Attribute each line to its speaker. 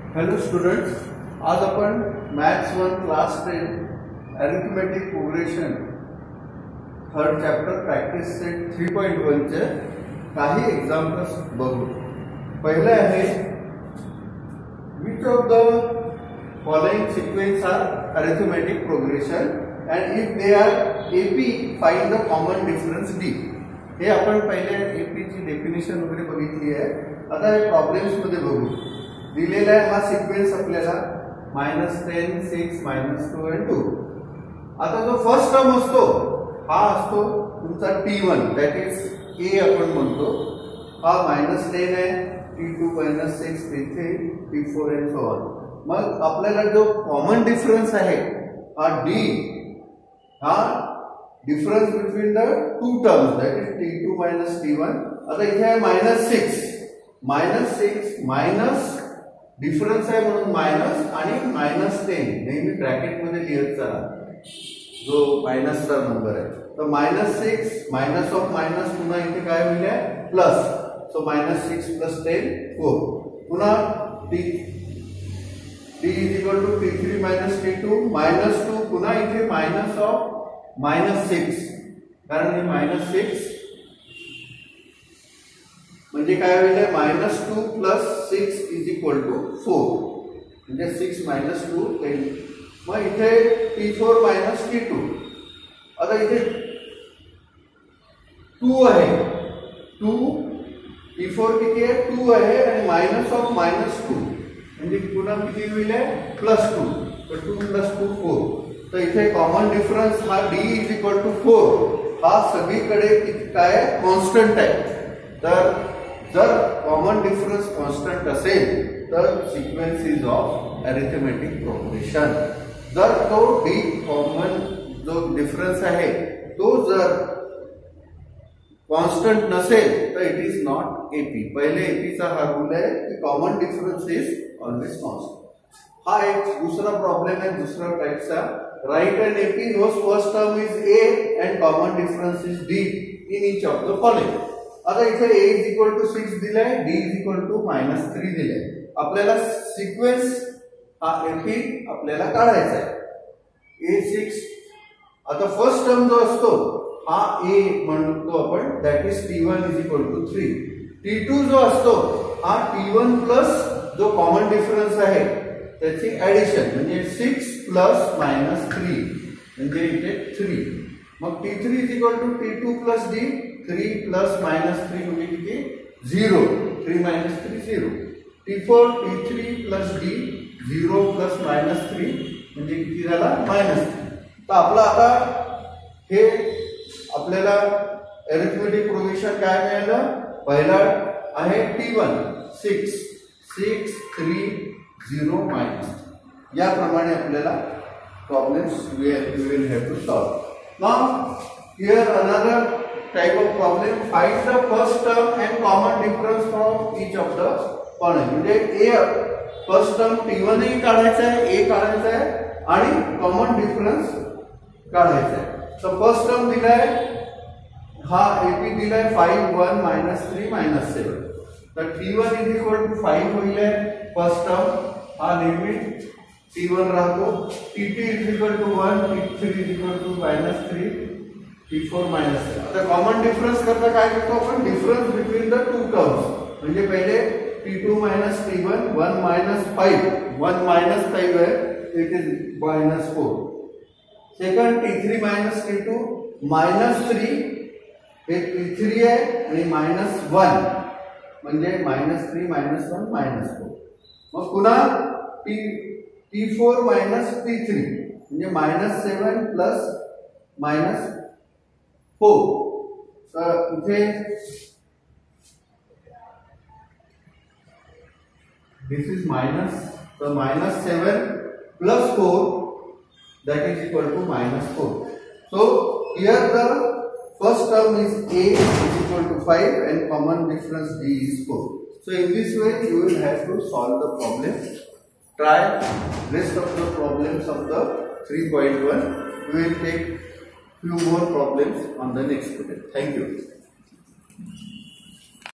Speaker 1: Hello students, आज आपण maths 1 class 10 arithmetic progression third chapter practice set 3.1 चे काही एग्जांपल्स बघू. पहिले आहे which of the following sequence are arithmetic progression and if they are AP find the common difference D. हे आपण पहिले AP ची डेफिनेशन वगैरे बघितली आहे. आता हे प्रॉब्लेम्स मध्ये बघू. दिलेला आहे हा सिक्वेन्स आपल्याला -10 6 -2 and 2. आता जो फर्स्ट टर्म असतो हा असतो तुमचा T1 दॅट इज A आपण म्हणतो. हा -10 आहे, T2 -6 T3 T4 and so on. मग आपल्याला जो कॉमन डिफरन्स आहे हा D, हा difference between the two terms that is T2 T1. आता इथे आहे -6 मायनस डिफरन्स आहे म्हणून मायनस आणि -10 नेहमी ब्रॅकेट मध्ये लिहित चला जो मायनसचा नंबर आहे. तर -6 मायनस ऑफ मायनस पुन्हा इथे काय होईल प्लस. सो -6 + 10 4. पुन्हा D = T3 - T2 -2 पुन्हा इथे मायनस ऑफ -6 कारण हे -6 म्हणजे काय होईल -2 + 6 = 4 म्हणजे 6 - 2 10. मग इथे T4 - T2. आता इथे 2 आहे, 2 T4 किती आहे 2 आहे आणि मायनस ऑफ -2 म्हणजे पुन्हा किती होईल +2. तर 2 + 2 4. तर इथे कॉमन डिफरन्स हा D = 4 हा सगळीकडे काय कॉन्स्टंट आहे. तर जर कॉमन डिफरन्स कॉन्स्टंट असेल तर sequence is of arithmetic progression. जर तो D कॉमन जो डिफरन्स आहे तो जर कॉन्स्टंट नसेल तर इट इज नॉट AP. पहिले AP चा हा रूल आहे की common difference is always constant. हा एक दुसरा प्रॉब्लेम आहे दुसरा टाइपचा. Right an AP whose first term is A and common difference is D in each of the following. आता इथे A = 6 दिलाय, D = -3 दिलाय. आपल्याला सिक्वेन्स हा AP आपल्याला काढायचा आहे. A6. आता फर्स्ट टर्म जो असतो हा A म्हणतो आपण दॅट इज T1 = 3. T2 जो असतो हा T1 प्लस जो कॉमन डिफरन्स आहे त्याची ऍडिशन म्हणजे 6 + -3 म्हणजे इथे 3. मग T3 = T2 + D 3 + -3 म्हणजे किती 0. 3 - 3 0. T4 T3 + D 0 + -3 म्हणजे किती झाला -3. तर आपला आता हे आपल्याला अरिथमेटिक प्रोग्रेशन काय मिळालं. पहिला आहे T1 6 3 0 -. याप्रमाणे आपल्याला problems we will have to solve. Now here another type of problem. Find the first term and common difference from each of the following. म्हणजे A फर्स्ट टर्म T1 ही काढायचा आहे, A काढायचा आहे आणि कॉमन डिफरन्स काढायचा आहे. तर फर्स्ट टर्म दिलाय हा AP दिलाय 5 1 -3 -7. तर T1 = 5 होईल फर्स्ट टर्म. हा नेहमी T1 राहतो. T2 = 1 T3 = -3 T4 -7. आता कॉमन डिफरन्स करता काय करतो आपण difference between the two terms. म्हणजे पहिले T2 - T1 1 - 5 1 - 5 आहे it is -4. Second T3 - T2 -3 हे T3 आहे आणि -1 म्हणजे -3 -1 -4. मग पुन्हा T4 - T3 म्हणजे -7 + -4. तर इथे this is minus, so -7 + 4 that is equal to -4. So here the first term is A = 5 and common difference D is 4. So in this way you will have to solve the problem. Try rest of the problems of the 3.1. We will take few more problems on the next video. Thank you.